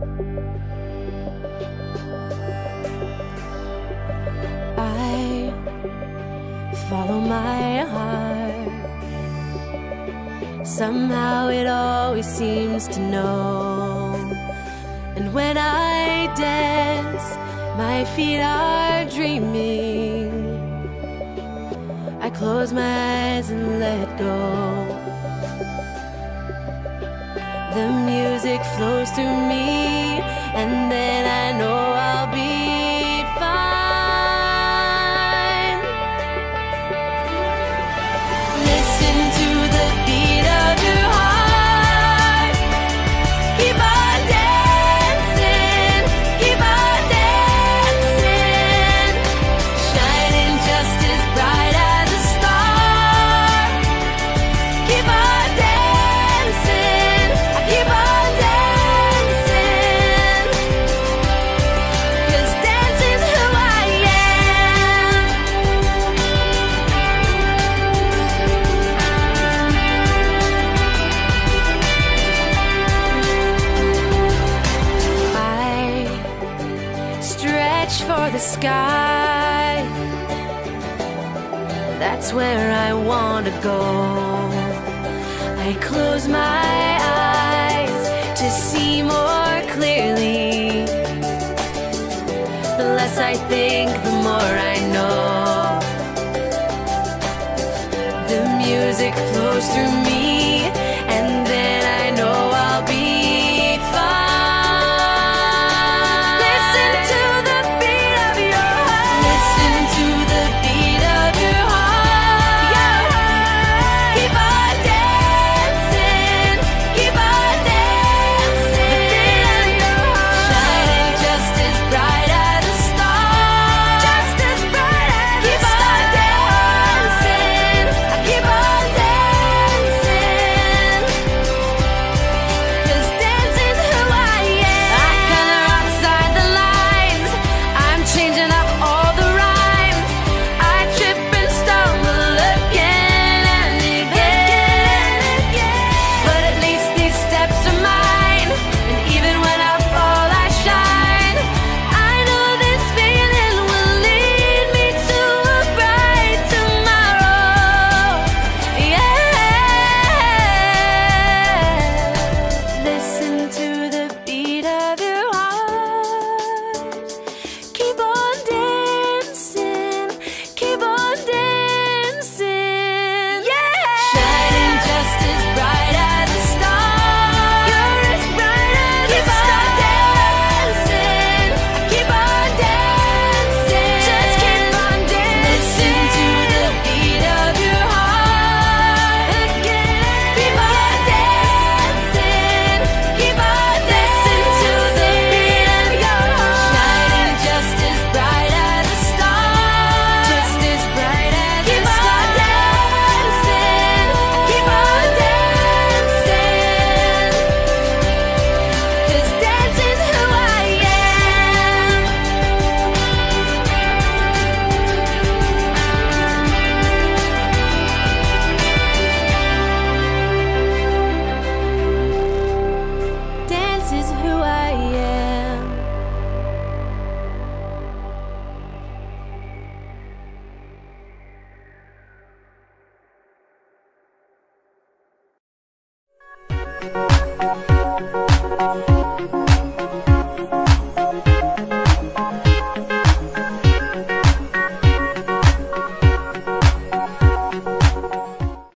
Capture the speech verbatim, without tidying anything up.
I follow my heart. Somehow it always seems to know. And when I dance, my feet are dreaming. I close my eyes and let go. The music flows through me, and then I know I'll be fine. Listen to the beat of your heart. Keep on dancing, keep on dancing, shining just as bright as a star. Keep on dancing, keep on dancing, 'cause dancing's who I am. I stretch for the sky. That's where I want to go. I close my eyes to see more clearly. The less I think,